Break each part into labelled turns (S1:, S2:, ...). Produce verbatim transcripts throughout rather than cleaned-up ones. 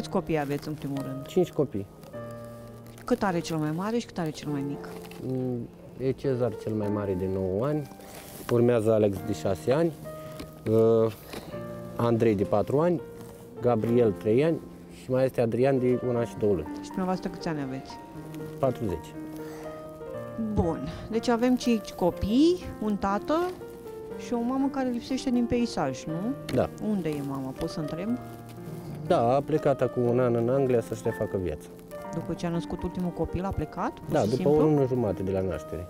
S1: Câți copii aveți în primul rând?
S2: Cinci copii.
S1: Cât are cel mai mare și cât are cel mai mic?
S2: E Cezar cel mai mare de nouă ani, urmează Alex de șase ani, uh, Andrei de patru ani, Gabriel trei ani și mai este Adrian de un an și două luni.
S1: Și dumneavoastră câți ani aveți?
S2: patruzeci.
S1: Bun, deci avem cinci copii, un tată și o mamă care lipsește din peisaj, nu?
S2: Da.
S1: Unde e mama? Pot să întreb?
S2: Da, a plecat acum un an în Anglia să-și refacă viața.
S1: După ce a născut ultimul copil, a plecat? Pur
S2: Da,
S1: și
S2: după
S1: simplu?
S2: o lună jumate de la naștere.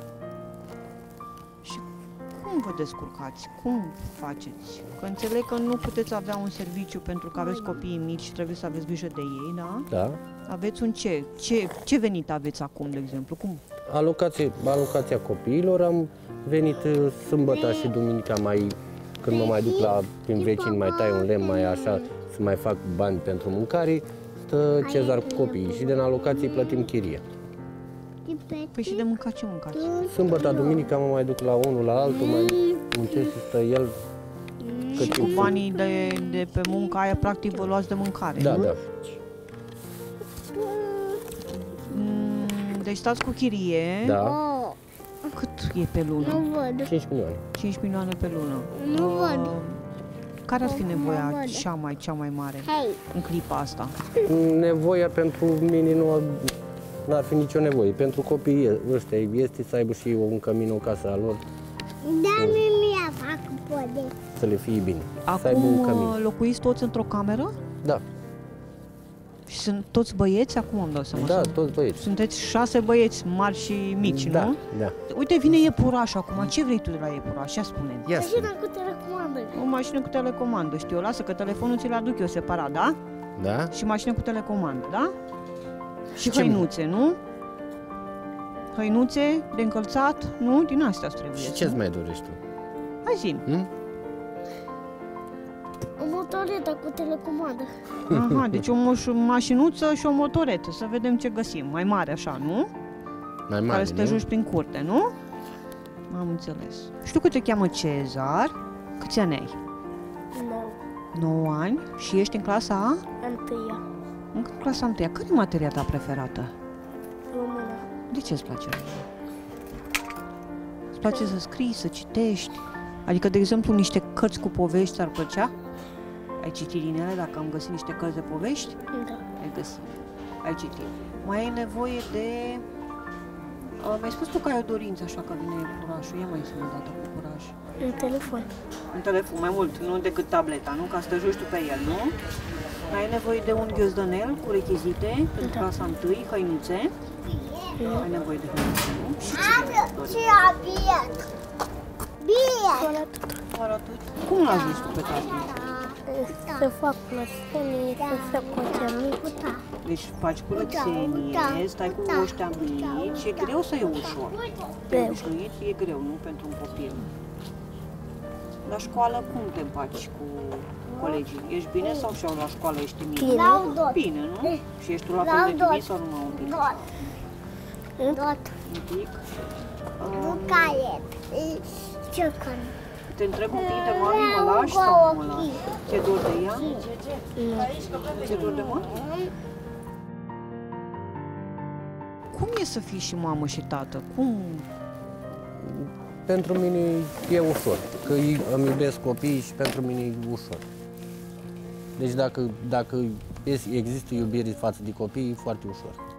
S1: Și cum vă descurcați? Cum faceți? Că înțeleg că nu puteți avea un serviciu pentru că aveți copii mici și trebuie să aveți grijă de ei, da?
S2: Da.
S1: Aveți un ce? Ce, ce venit aveți acum, de exemplu? Cum?
S2: Alocație, alocația copiilor, am venit sâmbătă și duminica mai, când mă mai duc la prin vecini, mai tai un lemn, mai așa, să mai fac bani pentru mâncare, stă Cezar cu copiii și din alocație plătim chirie.
S1: Păi și de mâncat ce mâncați?
S2: Sâmbătă, duminica mă mai duc la unul, la altul, mai muncesc și stă el.
S1: Și cu banii de, de pe muncă aia, practic, vă luați de mâncare,
S2: Da,
S1: nu?
S2: da.
S1: Deci stați cu chirie.
S2: Da.
S1: Cât e pe lună?
S3: Nu văd.
S2: cinci milioane.
S1: cinci milioane pe lună.
S3: Nu
S1: Uh,
S3: văd.
S1: Care ar fi nevoia
S3: văd.
S1: cea mai, cea mai mare
S3: Hei.
S1: în clipa asta?
S2: Nevoia pentru mine nu ar fi nicio nevoie. Pentru copiii ăștia este să aibă și un cămin, o casă a lor,
S3: Da, mi-a fac pode.
S2: să le fie bine. Să aibă un
S1: Acum
S2: cămin.
S1: uh, locuiți toți într-o cameră?
S2: Da,
S1: Și sunt toți băieți? Acum îmi dau seama.
S2: da,
S1: Sunt-
S2: toți băieți.
S1: Sunteți șase băieți mari și mici,
S2: da,
S1: nu?
S2: Da,
S1: Uite, vine iepuraș acum. Ce vrei tu de la iepuraș? Ia spune-mi.
S2: Ia
S3: Mașina cu telecomandă.
S1: O mașină cu telecomandă, știu. Lasă că telefonul ți-l aduc eu separat, da?
S2: Da?
S1: Și mașină cu telecomandă, da? Și
S2: Ce-
S1: hăinuțe, nu? Hăinuțe de încălțat, nu? Din astea îți trebuie.
S2: Și ce-ți mai dorești tu?
S1: Hai zi.
S2: Hm?
S3: O motoretă cu telecomandă.
S1: Aha, deci o moș- mașinuță și o motoretă. Să vedem ce găsim. Mai mare așa, nu?
S2: Mai mare,
S1: Care să te
S2: nu?
S1: joci prin curte, nu? Am înțeles. Știu că te cheamă Cezar. Câți ani ai?
S3: Nu.
S1: nouă ani. Și ești în clasa A?
S3: Întâia.
S1: În clasa întâia. Care e materia ta preferată?
S3: Română.
S1: De ce îți place? Îți place să scrii, să citești? Adică, de exemplu, niște cărți cu povești ți-ar plăcea? Ai citit din ele dacă am găsit niște cărți de povești?
S3: Da.
S1: Ai găsit. Ai citit. Mai ai nevoie de... Uh, mi-ai spus tu că ai o dorință așa că vine iepurașul. Ia mai zi o dată cu curaj.
S3: În telefon.
S1: În telefon, mai mult, nu decât tableta, nu? Ca să te joci tu pe el, nu? Mai ai nevoie de un ghiozdănel cu rechizite pentru
S3: Da.
S1: clasa întâi, hăinuțe. Ai nevoie de hăinuțe, nu? Și ce vrei?
S3: Ce a biet? Biet.
S1: Doar atât. Cum l-ați dus tu pe tati?
S3: Să fac plăsenie, să fac curățenie.
S1: Deci faci curățenie, stai cu ăștia mici, e greu să e ușor. Te
S3: Greu.
S1: obișnuit, e greu, nu? Pentru un copil. La școală cum te împaci cu colegii? Ești bine sau și-au la școală ești timid?
S3: Bine.
S1: Bine, nu? Și ești tu la fel de timid sau numai un pic?
S3: Dot. Dot.
S1: Un pic?
S3: Nu
S1: Um,
S3: caiet. Ce can?
S1: te întreb un pic de mami, mă lași sau nu mă lași? Ți-e dor de ea? Ți-e dor de mami? Cum e să fii și mamă și tată? Cum?
S2: Pentru mine e ușor, că îmi iubesc copiii și pentru mine e ușor. Deci dacă, dacă există iubire față de copii, e foarte ușor.